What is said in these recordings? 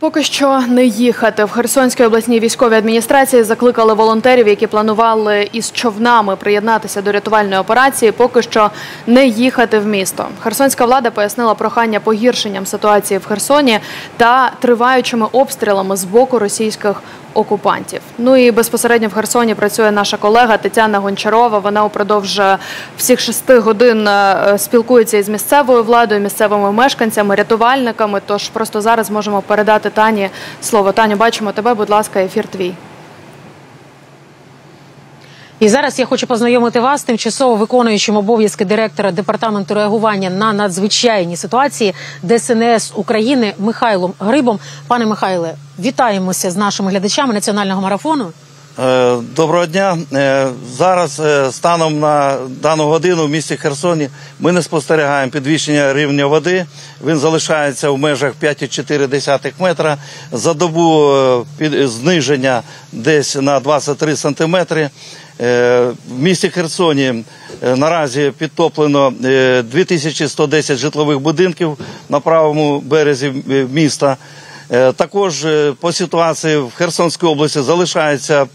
Поки що не їхати. В Херсонській обласній військовій адміністрації закликали волонтерів, які планували із човнами приєднатися до рятувальної операції, поки що не їхати в місто. Херсонська влада пояснила прохання погіршенням ситуації в Херсоні та триваючими обстрілами з боку російських окупантів. Ну і безпосередньо в Херсоні працює наша колега Тетяна Гончарова. Вона упродовж всіх 6 годин спілкується із місцевою владою, місцевими мешканцями, рятувальниками. Тож просто зараз можемо передати Тані слово. Таню, бачимо тебе, будь ласка, ефір твій. І зараз я хочу познайомити вас з тимчасово виконуючим обов'язки директора Департаменту реагування на надзвичайні ситуації ДСНС України Михайлом Грибом. Пане Михайле, вітаємося з нашими глядачами національного марафону. Доброго дня. Зараз станом на дану годину в місті Херсоні ми не спостерігаємо підвищення рівня води. Він залишається в межах 5,4 метра. За добу зниження десь на 23 сантиметри. В місті Херсоні наразі підтоплено 2110 житлових будинків на правому березі міста. Також по ситуації в Херсонській області залишається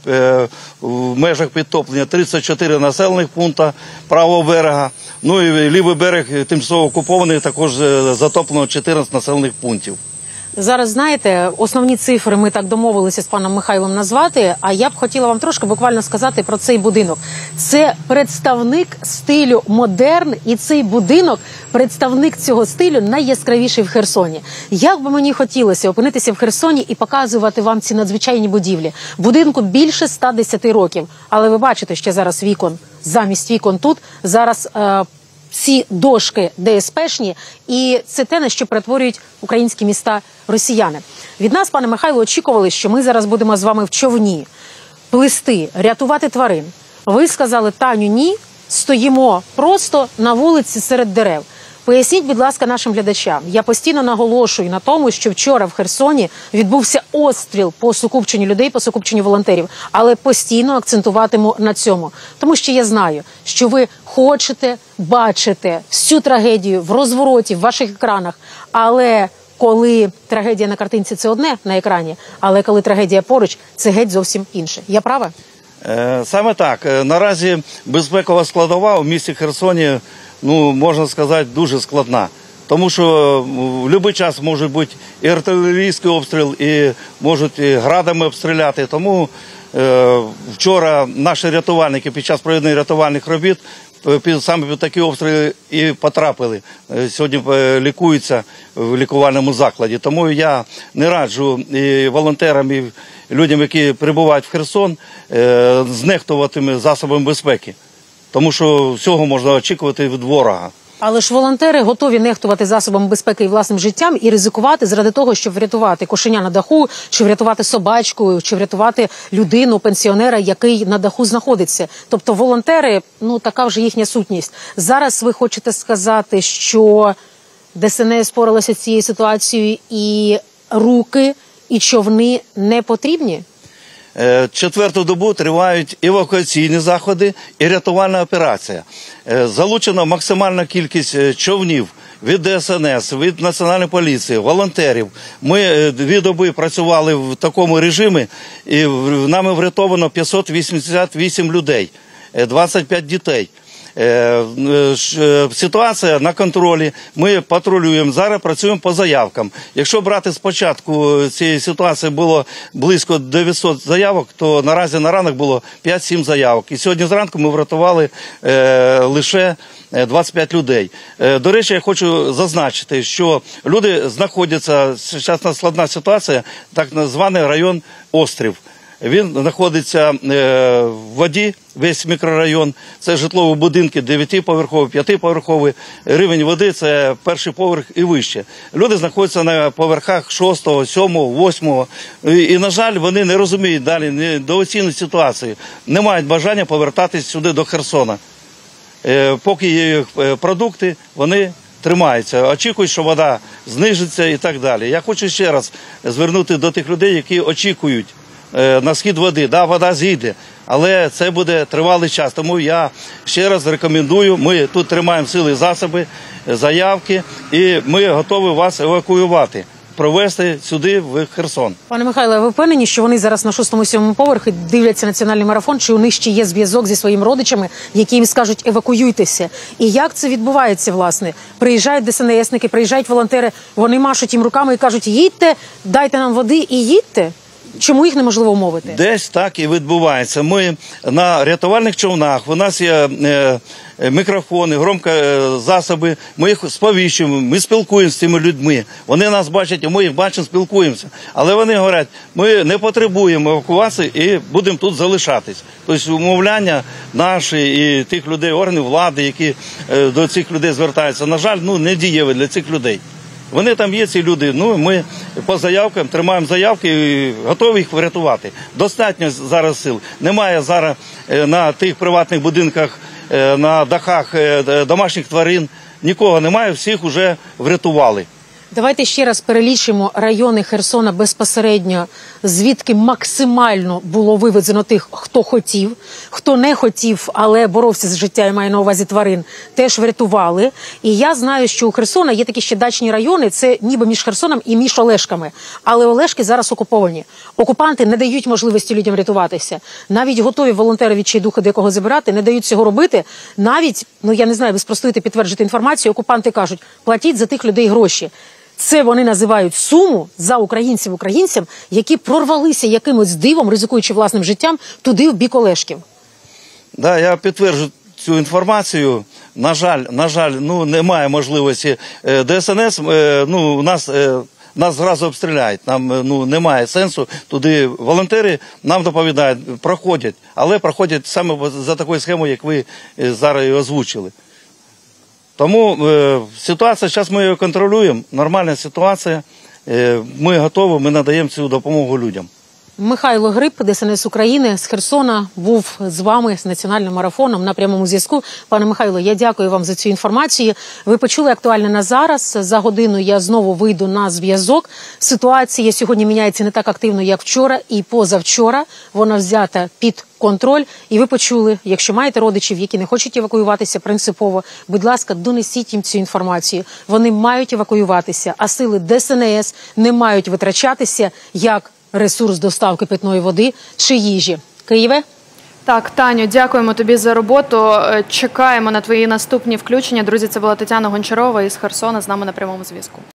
в межах підтоплення 34 населених пункти правого берега. Ну і лівий берег тимчасово окупований, також затоплено 14 населених пунктів. Зараз, знаєте, основні цифри ми так домовилися з паном Михайлом назвати, а я б хотіла вам трошки буквально сказати про цей будинок. Це представник стилю модерн, і цей будинок, представник цього стилю, найяскравіший в Херсоні. Як би мені хотілося опинитися в Херсоні і показувати вам ці надзвичайні будівлі. Будинку більше 110 років, але ви бачите, що зараз вікон, замість вікон тут, зараз ці дошки ДСПшні, і це те, на що перетворюють українські міста росіяни. Від нас, пане Михайло, очікували, що ми зараз будемо з вами в човні плисти, рятувати тварин. Ви сказали, Таню, ні, стоїмо просто на вулиці серед дерев. Поясніть, будь ласка, нашим глядачам. Я постійно наголошую на тому, що вчора в Херсоні відбувся обстріл по сукупченню людей, по сукупченню волонтерів. Але постійно акцентуватиму на цьому. Тому що я знаю, що ви хочете бачити всю трагедію в розвороті, в ваших екранах. Але коли трагедія на картинці – це одне на екрані, але коли трагедія поруч – це геть зовсім інше. Я права? Саме так. Наразі безпекова складова у місті Херсоні, можна сказати, дуже складна. Тому що в будь-який час може бути і артилерійський обстріл, і можуть і градами обстріляти. Тому вчора наші рятувальники під час проведення рятувальних робіт саме під такі обстріли і потрапили. Сьогодні лікуються в лікувальному закладі. Тому я не раджу і волонтерам, і людям, які прибувають в Херсон, знехтувати засобами безпеки. Тому що всього можна очікувати від ворога. Але ж волонтери готові нехтувати засобами безпеки і власним життям і ризикувати заради того, щоб врятувати кошеня на даху, щоб врятувати собачку, щоб врятувати людину, пенсіонера, який на даху знаходиться. Тобто волонтери, така вже їхня сутність. Зараз ви хочете сказати, що ДСНС споралося з цією ситуацією і руки, і човни не потрібні? Четверту добу тривають евакуаційні заходи і рятувальна операція. Залучена максимальна кількість човнів від ДСНС, від Національної поліції, волонтерів. Ми 2 доби працювали в такому режимі, і нами врятовано 588 людей, 25 дітей. Ситуація на контролі, ми патрулюємо, зараз працюємо по заявкам. Якщо брати спочатку цієї ситуації було близько 900 заявок, то наразі на ранок було 5-7 заявок. І сьогодні зранку ми врятували лише 25 людей. До речі, я хочу зазначити, що люди знаходяться, зараз складна ситуація, так званий район Острів. Він знаходиться в воді, весь мікрорайон. Це житлові будинки 9-поверхові, 5-поверхові. Рівень води – це 1-й поверх і вище. Люди знаходяться на поверхах 6-го, 7-го, 8-го. І, на жаль, вони не розуміють далі недооцінюють ситуацію. Не мають бажання повертатись сюди до Херсона. Поки є їх продукти, вони тримаються. Очікують, що вода знижиться і так далі. Я хочу ще раз звернути до тих людей, які очікують на схід води. Да, вода зійде, але це буде тривалий час. Тому я ще раз рекомендую, ми тут тримаємо сили і засоби, заявки, і ми готові вас евакуювати. провести сюди, в Херсон. Пане Михайле, ви впевнені, що вони зараз на 6-7 поверхі дивляться національний марафон, чи у них ще є зв'язок зі своїми родичами, які їм скажуть евакуюйтеся? І як це відбувається, власне? Приїжджають ДСНСники, приїжджають волонтери, вони машуть їм руками і кажуть, їдьте, дайте нам води і їдьте? Чому їх неможливо умовити? Десь так і відбувається. Ми на рятувальних човнах, у нас є мікрофони, громкозасоби, ми їх сповіщуємо, ми спілкуємося з цими людьми. Вони нас бачать, і ми їх бачимо, спілкуємося. Але вони говорять, ми не потребуємо евакуації і будемо тут залишатись. Тобто умовляння наші і тих людей, органів влади, які до цих людей звертаються, на жаль, не дієві для цих людей. Вони там є, ці люди, ми по заявкам тримаємо заявки і готові їх врятувати. Достатньо зараз сил. Немає зараз на тих приватних будинках, на дахах домашніх тварин. Нікого немає, всіх вже врятували. Давайте ще раз перелічимо райони Херсона безпосередньо, звідки максимально було вивезено тих, хто хотів, хто не хотів, але боровся з життя, я маю на увазі тварин, теж врятували. І я знаю, що у Херсона є такі ще дачні райони, це ніби між Херсоном і між Олешками. Але Олешки зараз окуповані. Окупанти не дають можливості людям рятуватися. Навіть готові волонтери відчайдухи декого забирати, не дають цього робити. Навіть, я не знаю, ви спростуєте, підтверджуєте інформацію, окупанти кажуть, платіть за тих людей гроші. Це вони називають суму за українцям, які прорвалися якимось дивом, ризикуючи власним життям, туди в бік Олешків. Да, я підтверджую цю інформацію. На жаль, немає можливості. ДСНС, нас зразу обстріляють. Нам немає сенсу туди. Волонтери нам доповідають, проходять, але проходять саме за такою схемою, як ви зараз і озвучили. Тому ситуація, зараз ми її контролюємо, нормальна ситуація, ми готові, ми надаємо цю допомогу людям. Михайло Гриб, ДСНС України з Херсона, був з вами з національним марафоном на прямому зв'язку. Пане Михайло, я дякую вам за цю інформацію. Ви почули актуальне на зараз. За годину я знову вийду на зв'язок. Ситуація сьогодні міняється не так активно, як вчора і позавчора. Вона взята під контроль. І ви почули, якщо маєте родичів, які не хочуть евакуюватися принципово, будь ласка, донесіть їм цю інформацію. Вони мають евакуюватися, а сили ДСНС не мають витрачатися як ресурс доставки питної води чи їжі. Києве? Так, Таню, дякуємо тобі за роботу. Чекаємо на твої наступні включення. Друзі, це була Тетяна Гончарова із Херсона з нами на прямому зв'язку.